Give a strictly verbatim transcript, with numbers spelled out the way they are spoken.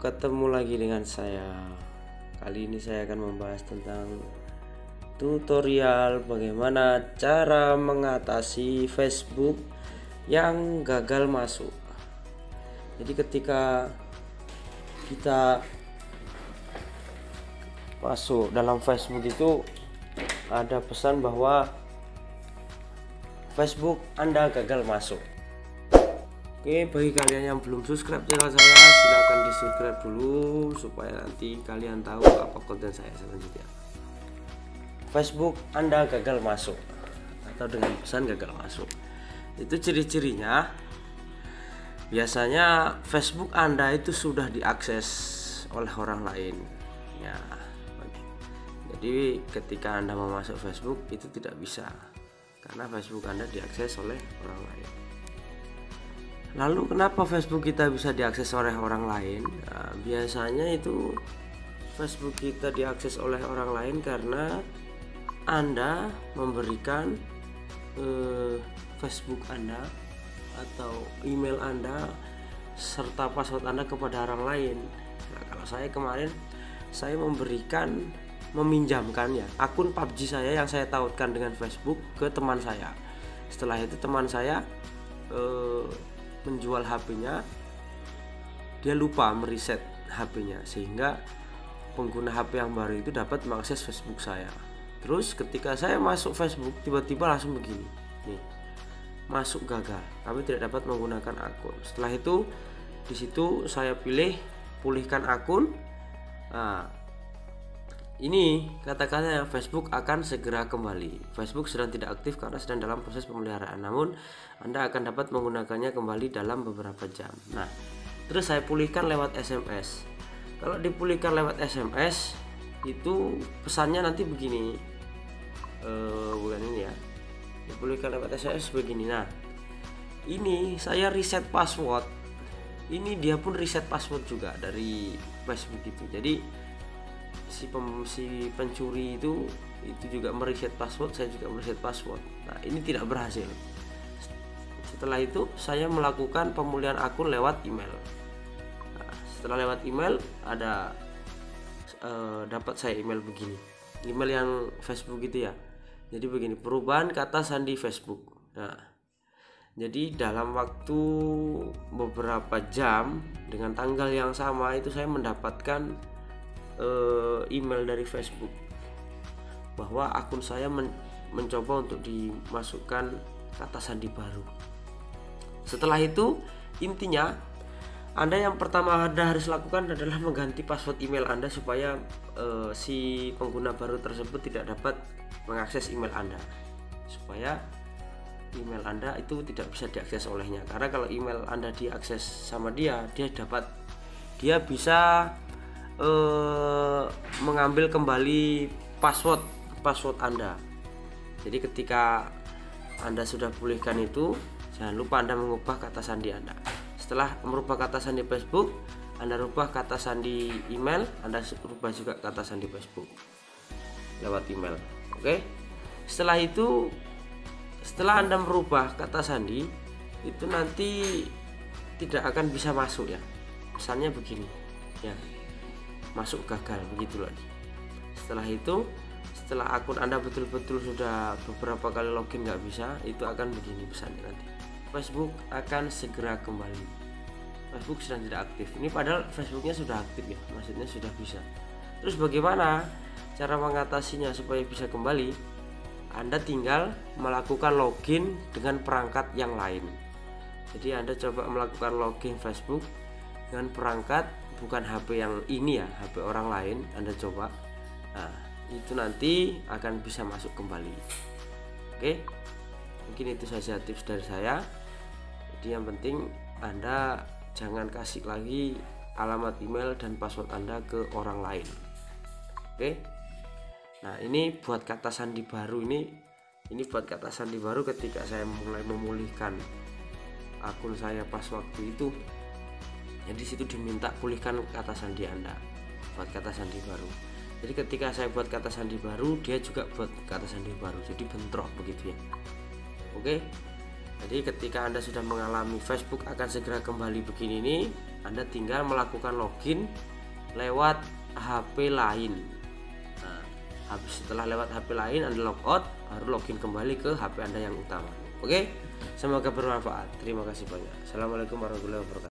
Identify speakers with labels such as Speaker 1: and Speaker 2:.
Speaker 1: ketemu lagi dengan saya. Kali ini saya akan membahas tentang tutorial bagaimana cara mengatasi Facebook yang gagal masuk. Jadi ketika kita masuk dalam Facebook itu ada pesan bahwa Facebook Anda gagal masuk. Oke, bagi kalian yang belum subscribe channel saya, silahkan di subscribe dulu supaya nanti kalian tahu apa konten saya selanjutnya. Facebook Anda gagal masuk atau dengan pesan gagal masuk, itu ciri-cirinya biasanya Facebook Anda itu sudah diakses oleh orang lain ya. Jadi ketika Anda mau masuk Facebook itu tidak bisa, karena Facebook Anda diakses oleh orang lain. Lalu kenapa Facebook kita bisa diakses oleh orang lain? Nah, biasanya itu Facebook kita diakses oleh orang lain karena Anda memberikan eh, Facebook Anda atau email Anda serta password Anda kepada orang lain. Nah, kalau saya kemarin saya memberikan meminjamkan ya akun P U B G saya yang saya tautkan dengan Facebook ke teman saya. Setelah itu teman saya eh, menjual H P-nya, dia lupa mereset H P-nya sehingga pengguna H P yang baru itu dapat mengakses Facebook saya. Terus ketika saya masuk Facebook tiba-tiba langsung begini nih, masuk gagal, kami tidak dapat menggunakan akun. Setelah itu di situ saya pilih pulihkan akun. Nah, ini kata-katanya Facebook akan segera kembali. Facebook sedang tidak aktif karena sedang dalam proses pemeliharaan. Namun Anda akan dapat menggunakannya kembali dalam beberapa jam. Nah, terus saya pulihkan lewat S M S. Kalau dipulihkan lewat S M S itu pesannya nanti begini. Eh, bukan ini ya. Dipulihkan lewat S M S begini. Nah, ini saya reset password. Ini dia pun reset password juga dari Facebook itu. Jadi si, pem, si pencuri itu itu juga mereset password, saya juga mereset password. Nah, ini tidak berhasil. Setelah itu saya melakukan pemulihan akun lewat email. Nah, setelah lewat email ada eh, dapat saya email begini, email yang Facebook gitu ya. Jadi begini, perubahan kata sandi Facebook. Nah, jadi dalam waktu beberapa jam dengan tanggal yang sama itu saya mendapatkan email dari Facebook bahwa akun saya men mencoba untuk dimasukkan kata sandi baru. Setelah itu intinya Anda yang pertama Anda harus lakukan adalah mengganti password email Anda supaya uh, si pengguna baru tersebut tidak dapat mengakses email Anda, supaya email Anda itu tidak bisa diakses olehnya. Karena kalau email Anda diakses sama dia, dia dapat dia bisa Uh, mengambil kembali password password Anda. Jadi ketika Anda sudah pulihkan itu, jangan lupa Anda mengubah kata sandi Anda. Setelah merubah kata sandi Facebook, Anda rubah kata sandi email, Anda rubah juga kata sandi Facebook lewat email. Oke. Setelah itu, setelah Anda merubah kata sandi, itu nanti tidak akan bisa masuk ya. Pesannya begini ya, masuk gagal, begitu lagi. Setelah itu, setelah akun Anda betul-betul sudah beberapa kali login nggak bisa, itu akan begini pesannya nanti, Facebook akan segera kembali, Facebook sedang tidak aktif. Ini padahal Facebooknya sudah aktif ya, maksudnya sudah bisa. Terus bagaimana cara mengatasinya supaya bisa kembali? Anda tinggal melakukan login dengan perangkat yang lain. Jadi Anda coba melakukan login Facebook dengan perangkat bukan H P yang ini ya, H P orang lain Anda coba. Nah, itu nanti akan bisa masuk kembali. Oke, mungkin itu saja tips dari saya. Jadi yang penting Anda jangan kasih lagi alamat email dan password Anda ke orang lain. Oke. Nah, ini buat kata sandi baru ini ini buat kata sandi baru ketika saya mulai memulihkan akun saya pas waktu itu. Jadi situ diminta pulihkan kata sandi Anda buat kata sandi baru. Jadi ketika saya buat kata sandi baru, dia juga buat kata sandi baru. Jadi bentrok begitu ya. Oke. Jadi ketika Anda sudah mengalami Facebook akan segera kembali begini ini, Anda tinggal melakukan login lewat H P lain. Nah, habis setelah lewat H P lain Anda logout, baru login kembali ke H P Anda yang utama. Oke, semoga bermanfaat. Terima kasih banyak. Assalamualaikum warahmatullahi wabarakatuh.